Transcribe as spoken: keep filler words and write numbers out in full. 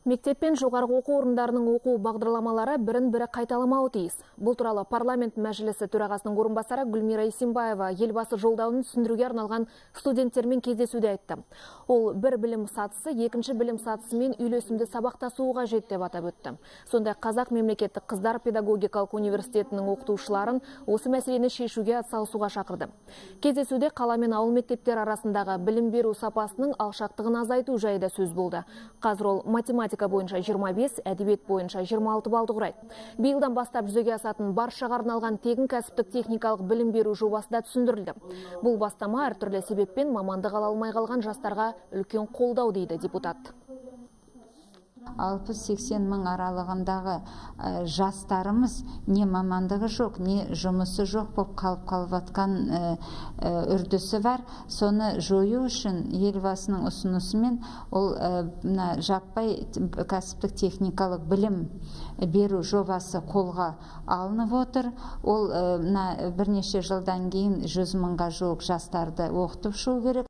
Мектеп пен жоғарғы оқу орындарының оқу бағдарламалары бірін-бірі қайталамауы тиіс. Бұл туралы парламент мәжілісі төрағасының орынбасары Гүлмира Исимбаева елбасы жолдауын түсіндіруге арналған студенттермен кездесуде айтты. Ол бір білім сатысы, екінші білім сатысымен үйлесімді сабақтасуға қажет деп атап өтті. Сондай Қазақ мемлекеттік қыздар педагогикалық университетінің оқытушыларын осы мәселені шешуге атсалысуға шақырды. Кездесуде қала мен ауыл мектептер арасындағы білім беру сапасының алшақтығын азайту жайында сөз болды. Қазір ол математика бойынша жиырма бес, әдебиет бойынша жиырма алты балды құрайды. Биылдан бастап жүзеге асатын баршаға арналған тегін кәсіптік техникалық білім беру жобасы да түсіндірілді. Бұл бастама әртүрлі себеппен мамандық ала алмай қалған жастарға үлкен қолдау дейді депутат. алпыс сексен мың аралығындағы жастарымыз не мамандығы жоқ, не жұмысы жоқ болып қалып қалып атқан үрдісі бар. Соны жою үшін елбасының ұсынысымен ол жаппай кәсіптік техникалық білім беру жобасы қолға алынып отыр. Ол бірнеше жылдан кейін жүз мыңға жуық жастарды оқытып шығу керек.